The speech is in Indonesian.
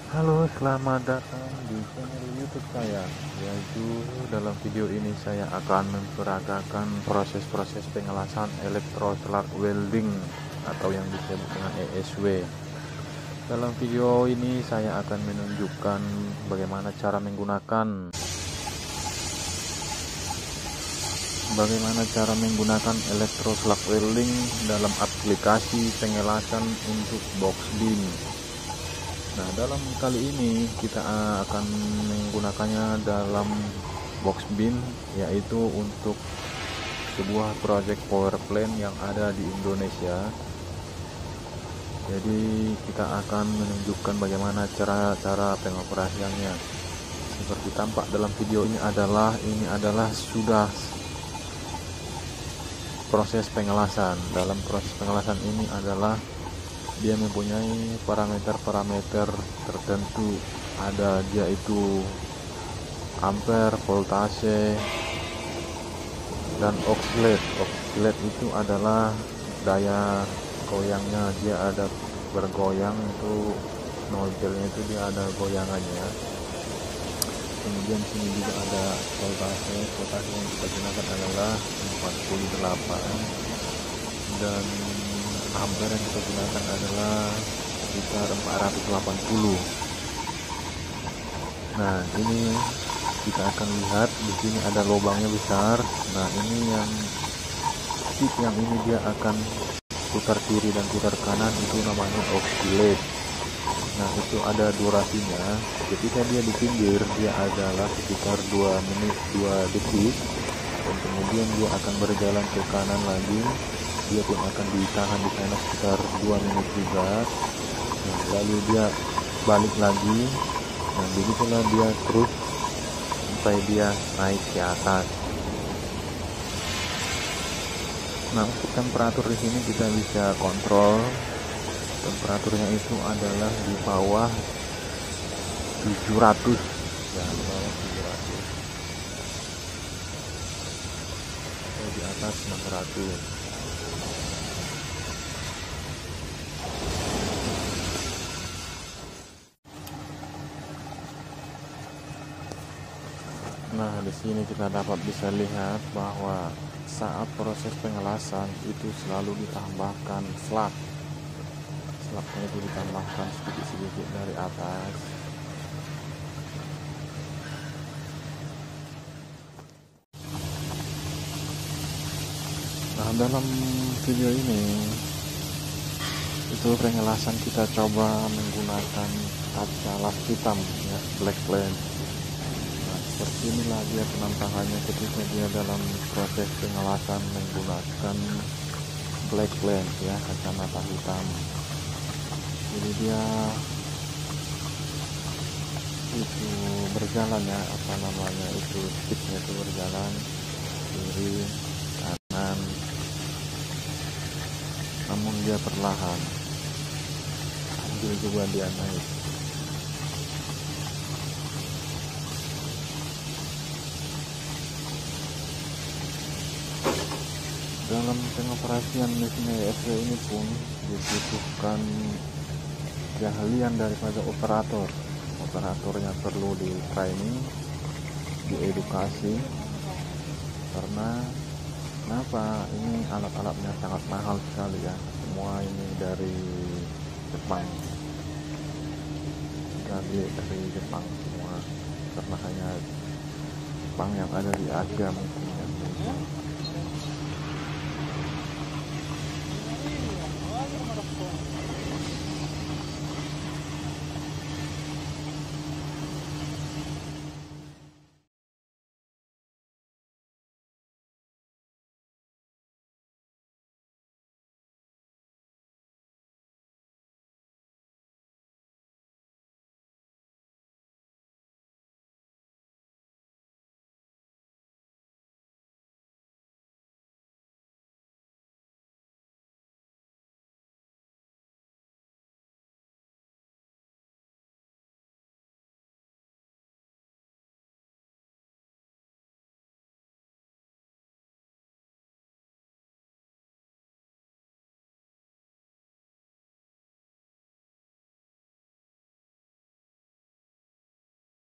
Halo, selamat datang di channel YouTube saya. Yaitu dalam video ini saya akan memperagakan proses-proses pengelasan elektroslug welding atau yang disebut dengan ESW. Dalam video ini saya akan menunjukkan bagaimana cara menggunakan elektroslug welding dalam aplikasi pengelasan untuk box beam. Nah, dalam kali ini kita akan menggunakannya dalam box beam, yaitu untuk sebuah project power plant yang ada di Indonesia. Jadi kita akan menunjukkan bagaimana cara pengoperasiannya. Seperti tampak dalam video ini adalah sudah proses pengelasan. Dalam proses pengelasan ini adalah dia mempunyai parameter-parameter tertentu, ada dia itu ampere, voltase, dan oscillate. Oscillate itu adalah daya goyangnya, dia ada bergoyang, itu nozzle-nya itu dia ada goyangannya. Kemudian sini juga ada voltase yang kita gunakan adalah 48, dan ampere yang kita gunakan adalah sekitar 480. Nah, ini kita akan lihat di sini ada lubangnya besar. Nah, ini yang tip yang ini dia akan putar kiri dan putar kanan, itu namanya oscillate. Nah, itu ada durasinya. Ketika dia di pinggir dia adalah sekitar 2 menit 2 detik, dan kemudian dia akan berjalan ke kanan lagi, dia pun akan ditahan di sana sekitar 2 menit juga. Nah, lalu dia balik lagi. Nah, begitulah dia terus sampai dia naik ke atas. Nah, untuk temperatur di sini kita bisa kontrol. Temperaturnya itu adalah di bawah 700, ya, di bawah 700 atau di atas 600. Nah, di sini kita dapat bisa lihat bahwa saat proses pengelasan itu selalu ditambahkan slug. Slugnya itu ditambahkan sedikit-sedikit dari atas. Nah, dalam video ini itu pengelasan kita coba menggunakan kaca las hitam, ya, black lens. Seperti inilah dia penampakannya ketika dia dalam proses pengelasan menggunakan black lens, ya, kacamata hitam. Jadi dia itu berjalan, ya, apa namanya itu, sticknya itu berjalan kiri kanan, namun dia perlahan, sambil juga dia naik. Dalam pengoperasian mesin ESW ini pun dibutuhkan keahlian daripada operator. Operatornya perlu di training, diedukasi, karena kenapa, ini alat-alatnya sangat mahal sekali, ya, semua ini dari Jepang, dari Jepang semua, karena hanya Jepang yang ada di Asia mungkin, ya.